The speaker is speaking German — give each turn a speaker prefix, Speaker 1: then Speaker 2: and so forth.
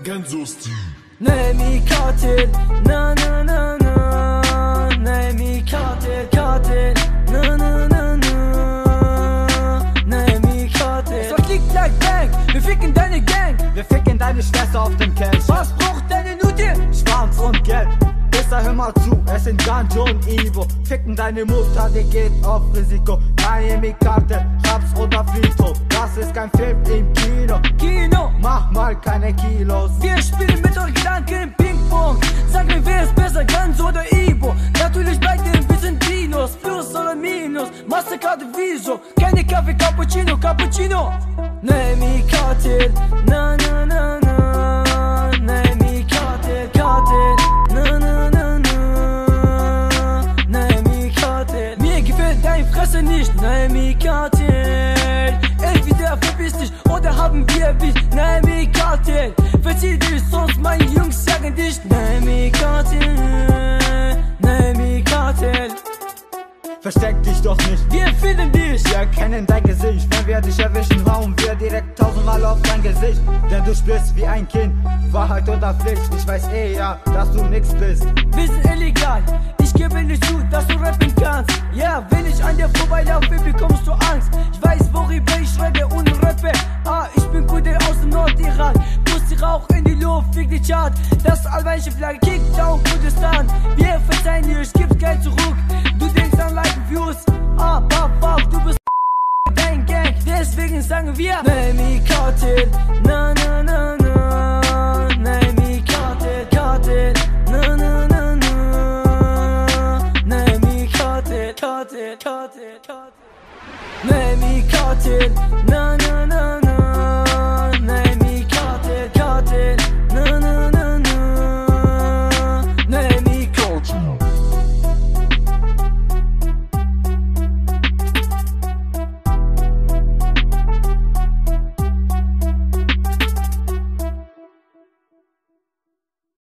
Speaker 1: Ganzosti.
Speaker 2: Nemi katil, na na na na. Nemi katil, katil, na na na na. Nemi katil. Es war Klick, Klack, Bang, wir ficken deine Gang.
Speaker 3: Wir ficken deine Schwester auf dem Kelch.
Speaker 2: Was braucht deine Nutte?
Speaker 3: Schwanz und Geld. Bisher hör mal zu, es sind Ganjo und Ivo. Ficken deine Mutter, die geht auf Risiko. Miami-Karte, Raps oder Friedhof. Das ist kein Film im Kino.
Speaker 2: Kino,
Speaker 3: Mach mal keine Kilos.
Speaker 2: wir spielen mit euren Gedanken im Ping-Pong. Sag mir, wer ist besser, Ganz oder Ivo? Natürlich bei denen, wir sind Dinos. Plus oder Minus, Mastercard, Wieso? Keine Kaffee, Cappuccino, Cappuccino. Nemi katil, na na na na. Nemi katil, katil, na na na na. Nemi katil, mir gefällt deine Fresse nicht. Nemi katil, entweder verpiss dich oder haben wir Beef. Nemi katil, verzieh dich, sonst meine Jungs sagen dich. Nemi katil, Nemi katil.
Speaker 3: Versteck dich doch nicht,
Speaker 2: Wir finden dich.
Speaker 3: wir erkennen dein Gesicht. Wenn wir dich erwischen, hauen wir direkt 1000-mal auf dein Gesicht. Denn du sprichst wie ein Kind, Wahrheit oder Pflicht. Ich weiß ja, dass du nix bist.
Speaker 2: Wir sind illegal, ich gebe nicht zu, dass du rappen kannst. Ja, wenn ich an dir vorbeilaufe, bekommst du Angst. Ich weiß, worüber ich schreibe und rappe. Ich bin Kude aus dem Nordirak. Pusti Rauch in die Luft, fick die Chart. Das albanische Flagge, Kickdown, Kurdistan. Wir verzeihen dir, ich gib's kein zurück. Du denkst an Like und Views. Du bist dein Gang, deswegen sagen wir Nemi katil, na na na na. Nemi katil, katil, na na na na. Nemi katil, katil, katil, katil. Nemi katil, na na na